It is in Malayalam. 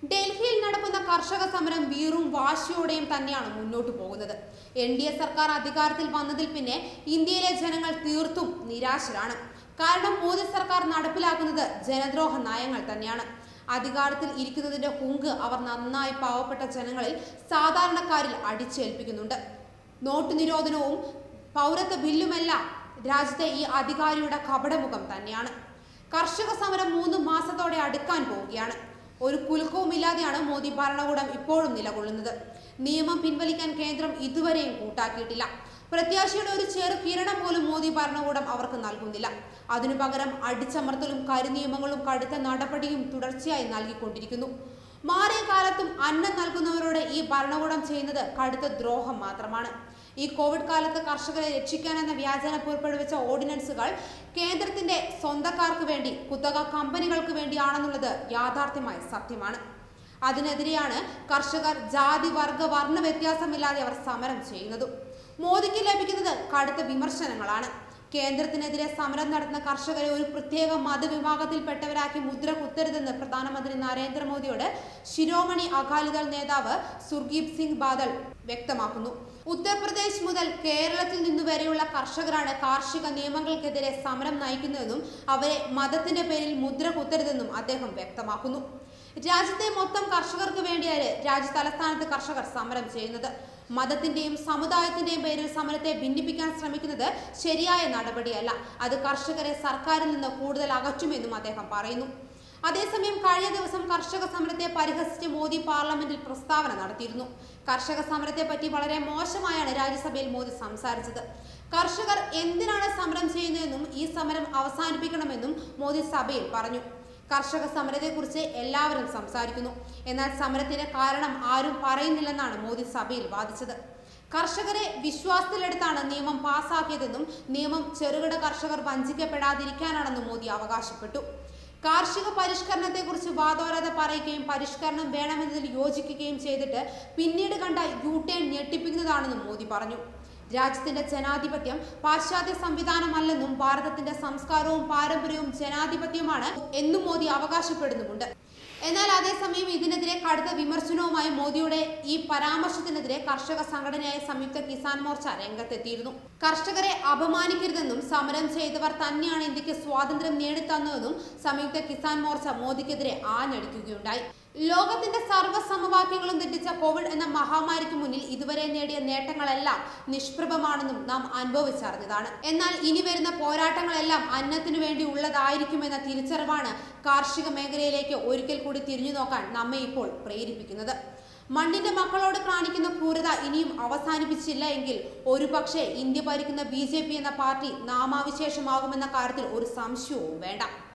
ഡൽഹിയിൽ നടക്കുന്ന കർഷക സമരം വീറും വാശിയോടെയും തന്നെയാണ് മുന്നോട്ട് പോകുന്നത്. എൻഡിഎ സർക്കാർ അധികാരത്തിൽ വന്നതിൽ പിന്നെ ഇന്ത്യയിലെ ജനങ്ങൾ തീർത്തും നിരാശരാണ്. കാരണം മോദി സർക്കാർ നടപ്പിലാക്കുന്നത് ജനദ്രോഹ നയങ്ങൾ തന്നെയാണ്. അധികാരത്തിൽ ഇരിക്കുന്നതിന്റെ ഹുങ്ക് അവർ നന്നായി പാവപ്പെട്ട ജനങ്ങളിൽ സാധാരണക്കാരിൽ അടിച്ചേൽപ്പിക്കുന്നുണ്ട്. നോട്ട് നിരോധനവും പൗരത്വ ബില്ലുമെല്ലാം രാജ്യത്തെ ഈ അധികാരിയുടെ കപടമുഖം തന്നെയാണ്. കർഷക സമരം 3 മാസത്തോടെ അടുക്കാൻ പോവുകയാണ്. ഒരു കുലുക്കവുമില്ലാതെയാണ് മോദി ഭരണകൂടം ഇപ്പോഴും നിലകൊള്ളുന്നത്. നിയമം പിൻവലിക്കാൻ കേന്ദ്രം ഇതുവരെയും കൂട്ടാക്കിയിട്ടില്ല. പ്രത്യാശയുടെ ഒരു ചെറു കിരണം പോലും മോദി ഭരണകൂടം അവർക്ക് നൽകുന്നില്ല. അതിനു പകരം അടിച്ചമർത്തലും കരിനിയമങ്ങളും കടുത്ത നടപടിയും തുടർച്ചയായി നൽകിക്കൊണ്ടിരിക്കുന്നു. മാറിയ കാലത്തും അന്നം നൽകുന്നവരോട് ഈ ഭരണകൂടം ചെയ്യുന്നത് കടുത്ത ദ്രോഹം മാത്രമാണ്. ഈ കോവിഡ് കാലത്ത് കർഷകരെ രക്ഷിക്കാനെന്ന വ്യാജേന പുറപ്പെടുവിച്ച ഓർഡിനൻസുകൾ കേന്ദ്രത്തിന്റെ സ്വന്തക്കാർക്ക് വേണ്ടി, കുത്തക കമ്പനികൾക്ക് വേണ്ടിയാണെന്നുള്ളത് യാഥാർത്ഥ്യമായ സത്യമാണ്. അതിനെതിരെയാണ് കർഷകർ ജാതി, വർഗ, വർണ്ണ വ്യത്യാസമില്ലാതെ അവർ സമരം ചെയ്യുന്നതും. മോദിക്ക് ലഭിക്കുന്നത് കടുത്ത വിമർശനങ്ങളാണ്. കേന്ദ്രത്തിനെതിരെ സമരം നടത്തുന്ന കർഷകരെ ഒരു പ്രത്യേക മതവിഭാഗത്തിൽപ്പെട്ടവരാക്കി മുദ്ര കുത്തരുതെന്ന് പ്രധാനമന്ത്രി നരേന്ദ്രമോദിയോട് ശിരോമണി അകാലിദൾ നേതാവ് സുർജീത് സിംഗ് ബാദൽ വ്യക്തമാക്കുന്നു. ഉത്തർപ്രദേശ് മുതൽ കേരളത്തിൽ നിന്നു വരെയുള്ള കർഷകരാണ് കാർഷിക നിയമങ്ങൾക്കെതിരെ സമരം നയിക്കുന്നതെന്നും അവരെ മതത്തിന്റെ പേരിൽ മുദ്ര കുത്തരുതെന്നും അദ്ദേഹം വ്യക്തമാക്കുന്നു. രാജ്യത്തെ മൊത്തം കർഷകർക്ക് വേണ്ടിയാണ് രാജ്യ തലസ്ഥാനത്ത് കർഷകർ സമരം ചെയ്യുന്നത്. മതത്തിന്റെയും സമുദായത്തിന്റെയും പേരിൽ സമരത്തെ ഭിന്നിപ്പിക്കാൻ ശ്രമിക്കുന്നത് ശരിയായ നടപടിയല്ല. അത് കർഷകരെ സർക്കാരിൽ നിന്ന് കൂടുതൽ അകറ്റുമെന്നും അദ്ദേഹം പറയുന്നു. അതേസമയം കഴിഞ്ഞ ദിവസം കർഷക സമരത്തെ പരിഹസിച്ച് മോദി പാർലമെന്റിൽ പ്രസ്താവന നടത്തിയിരുന്നു. കർഷക സമരത്തെ പറ്റി വളരെ മോശമായാണ് രാജ്യസഭയിൽ മോദി സംസാരിച്ചത്. കർഷകർ എന്തിനാണ് സമരം ചെയ്യുന്നതെന്നും ഈ സമരം അവസാനിപ്പിക്കണമെന്നും മോദി സഭയിൽ പറഞ്ഞു. കർഷക സമരത്തെക്കുറിച്ച് എല്ലാവരും സംസാരിക്കുന്നു, എന്നാൽ സമരത്തിന്റെ കാരണം ആരും പറയുന്നില്ലെന്നാണ് മോദി സഭയിൽ വാദിച്ചത്. കർഷകരെ വിശ്വാസത്തിലെടുത്താണ് നിയമം പാസാക്കിയതെന്നും നിയമം ചെറുകിട കർഷകർ വഞ്ചിക്കപ്പെടാതിരിക്കാനാണെന്നും മോദി അവകാശപ്പെട്ടു. കാർഷിക പരിഷ്കരണത്തെക്കുറിച്ച് വാദോരാതെ പറയുകയും പരിഷ്കരണം വേണമെന്നതിൽ യോജിക്കുകയും ചെയ്തിട്ട് പിന്നീട് കണ്ട യു-ടേൺ ഞെട്ടിപ്പിക്കുന്നതാണെന്നും മോദി പറഞ്ഞു. രാജ്യത്തിന്റെ ജനാധിപത്യം പാശ്ചാത്യ സംവിധാനമല്ലെന്നും ഭാരതത്തിന്റെ സംസ്കാരവും പാരമ്പര്യവും ജനാധിപത്യമാണ് എന്നും മോദി അവകാശപ്പെടുന്നുമുണ്ട്. എന്നാൽ അതേസമയം ഇതിനെതിരെ കടുത്ത വിമർശനവുമായി മോദിയുടെ ഈ പരാമർശത്തിനെതിരെ കർഷക സംഘടനയായ സംയുക്ത കിസാൻ മോർച്ച രംഗത്തെത്തിയിരുന്നു. കർഷകരെ അപമാനിക്കരുതെന്നും സമരം ചെയ്തവർ തന്നെയാണ് ഇന്ത്യക്ക് സ്വാതന്ത്ര്യം നേടിത്തന്നതെന്നും സംയുക്ത കിസാൻ മോർച്ച മോദിക്കെതിരെ ആഞ്ഞടിക്കുകയുണ്ടായി. ലോകത്തിന്റെ സർവ്വ സമവാക്യങ്ങളും തെറ്റിച്ച കോവിഡ് എന്ന മഹാമാരിക്ക് മുന്നിൽ ഇതുവരെ നേടിയ നേട്ടങ്ങളെല്ലാം നിഷ്പ്രഭമാണെന്നും നാം അനുഭവിച്ചറിഞ്ഞതാണ്. എന്നാൽ ഇനി വരുന്ന പോരാട്ടങ്ങളെല്ലാം അന്നത്തിനു വേണ്ടി ഉള്ളതായിരിക്കുമെന്ന തിരിച്ചറിവാണ് കാർഷിക മേഖലയിലേക്ക് ഒരിക്കൽ കൂടി തിരിഞ്ഞു നോക്കാൻ നമ്മെ ഇപ്പോൾ പ്രേരിപ്പിക്കുന്നത്. മണ്ണിന്റെ മക്കളോട് കാണിക്കുന്ന ക്രൂരത ഇനിയും അവസാനിപ്പിച്ചില്ല എങ്കിൽ ഒരുപക്ഷെ ഇന്ത്യ ഭരിക്കുന്ന BJP എന്ന പാർട്ടി നാമാവിശേഷമാകുമെന്ന കാര്യത്തിൽ ഒരു സംശയവും വേണ്ട.